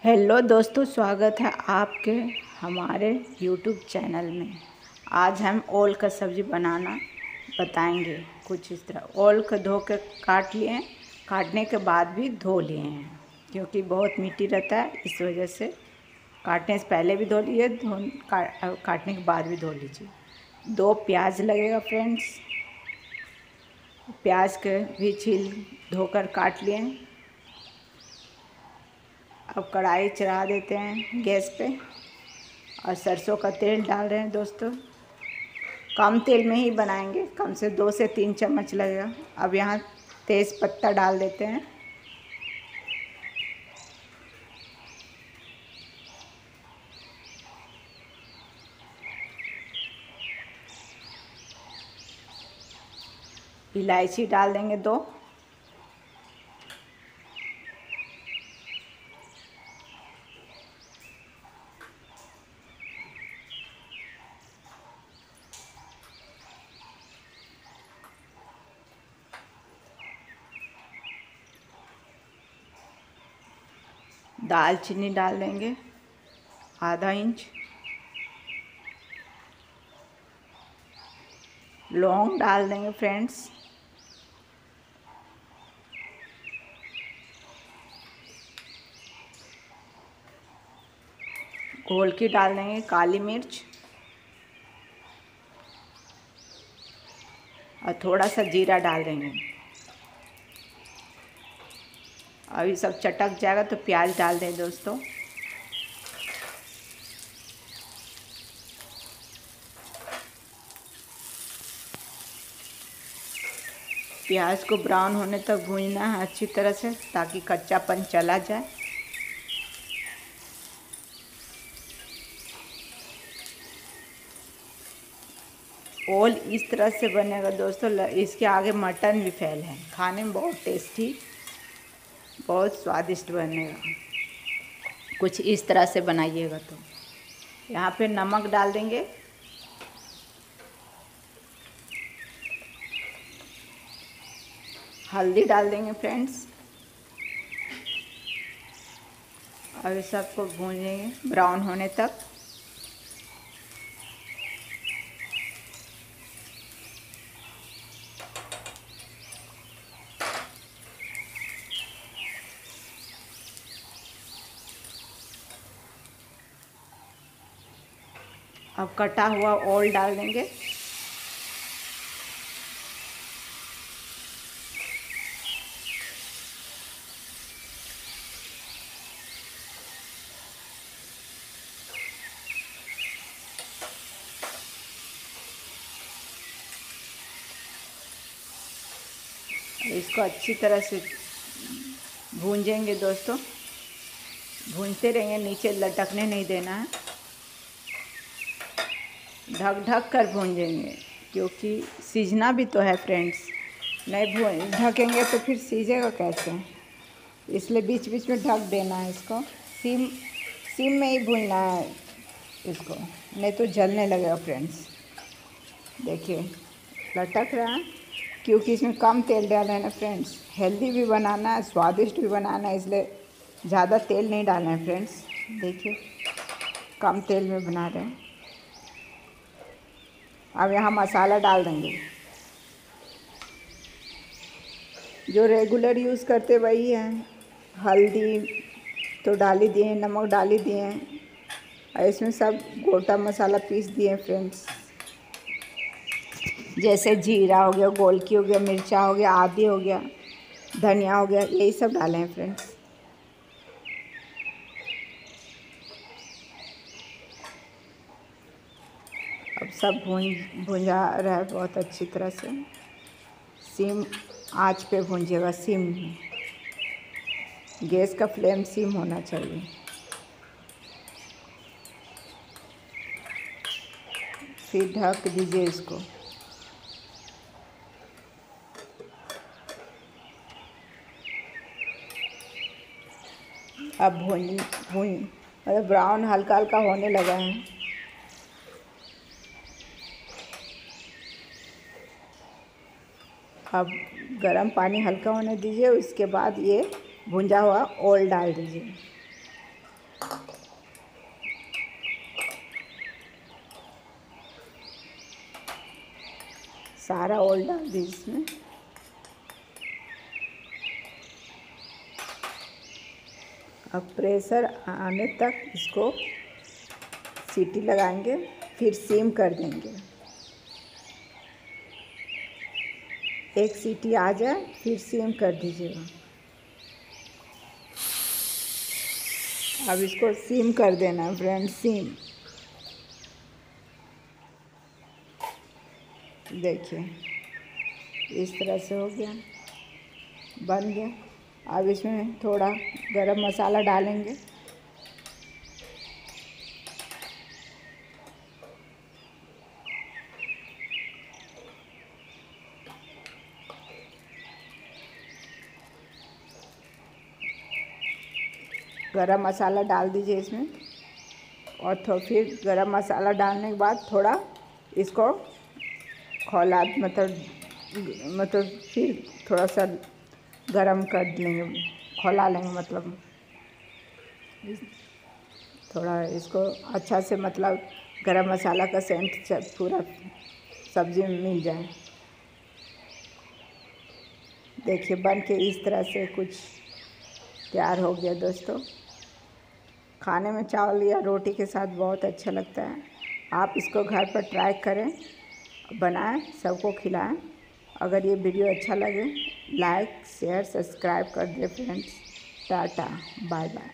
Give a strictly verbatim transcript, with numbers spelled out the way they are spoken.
Hello दोस्तों, स्वागत है आपके हमारे यूट्यूब चैनल में। आज हम ओल का सब्ज़ी बनाना बताएंगे। कुछ इस तरह ओल को धो के काट लिए हैं, काटने के बाद भी धो लिए हैं क्योंकि बहुत मिट्टी रहता है, इस वजह से काटने से पहले भी धो लिए, धो का, काटने के बाद भी धो लीजिए। दो प्याज लगेगा फ्रेंड्स, प्याज के भी छील धोकर काट लिए। अब कढ़ाई चढ़ा देते हैं गैस पे और सरसों का तेल डाल रहे हैं दोस्तों। कम तेल में ही बनाएंगे, कम से दो से तीन चम्मच लगेगा। अब यहाँ तेज़ पत्ता डाल देते हैं। इलायची डाल देंगे दो। दालचीनी डाल देंगे आधा इंच। लौंग डाल देंगे फ्रेंड्स। घोल की डाल देंगे काली मिर्च और थोड़ा सा जीरा डाल देंगे। अभी सब चटक जाएगा तो प्याज डाल दें दोस्तों। प्याज को ब्राउन होने तक भूनना है अच्छी तरह से, ताकि कच्चापन चला जाए। ओल इस तरह से बनेगा दोस्तों, इसके आगे मटन भी फेल है। खाने में बहुत टेस्टी, बहुत स्वादिष्ट बनेगा। कुछ इस तरह से बनाइएगा। तो यहाँ पे नमक डाल देंगे, हल्दी डाल देंगे फ्रेंड्स। और इस सबको भूनेंगे ब्राउन होने तक। अब कटा हुआ ओल डाल देंगे। इसको अच्छी तरह से भूंजेंगे दोस्तों। भूनते रहेंगे, नीचे लटकने नहीं देना है। ढक ढक कर भूंजेंगे क्योंकि सीजना भी तो है फ्रेंड्स। नहीं भून ढकेंगे तो फिर सीजेगा कैसे, इसलिए बीच बीच में ढक देना है। इसको सिम सिम में ही भूनना है इसको, नहीं तो जलने लगेगा फ्रेंड्स। देखिए लटक रहा है क्योंकि इसमें कम तेल डाला है ना फ्रेंड्स। हेल्दी भी बनाना है, स्वादिष्ट भी बनाना है, इसलिए ज़्यादा तेल नहीं डालना है फ्रेंड्स। देखिए कम तेल में बना रहे हैं। अब यहाँ मसाला डाल देंगे, जो रेगुलर यूज़ करते वही है। हल्दी तो डाल ही दिए, नमक डाल ही दिए हैं, और इसमें सब गोटा मसाला पीस दिए फ्रेंड्स। जैसे जीरा हो गया, गोलकी हो गया, मिर्चा हो गया, आदि हो गया, धनिया हो गया, यही सब डाले हैं फ्रेंड्स। अब सब भून भुंजा रहा है बहुत अच्छी तरह से। सिम आंच पे भूंजिएगा, सिम गैस का फ्लेम सिम होना चाहिए। फिर ढक दीजिए इसको। अब भून भून मतलब ब्राउन हल्का हल्का होने लगा है। अब गरम पानी हल्का होने दीजिए, उसके बाद ये भुंजा हुआ ओल डाल दीजिए। सारा ऑयल डाल दी इसमें। अब प्रेशर आने तक इसको सीटी लगाएंगे, फिर सीम कर देंगे। एक सीटी आ जाए फिर सीम कर दीजिएगा। अब इसको सीम कर देना है फ्रेंड, सीम। देखिए इस तरह से हो गया, बन गया। अब इसमें थोड़ा गरम मसाला डालेंगे। गरम मसाला डाल दीजिए इसमें, और तो फिर गरम मसाला डालने के बाद थोड़ा इसको खौला मतलब मतलब फिर थोड़ा सा गरम कर लेंगे, खौला लेंगे, मतलब थोड़ा इसको अच्छा से, मतलब गरम मसाला का सेंट पूरा सब्ज़ी में मिल जाए। देखिए बन के इस तरह से कुछ तैयार हो गया दोस्तों। खाने में चावल या रोटी के साथ बहुत अच्छा लगता है। आप इसको घर पर ट्राई करें, बनाएं, सबको खिलाएं। अगर ये वीडियो अच्छा लगे लाइक शेयर सब्सक्राइब कर दें फ्रेंड्स। Tata bye bye.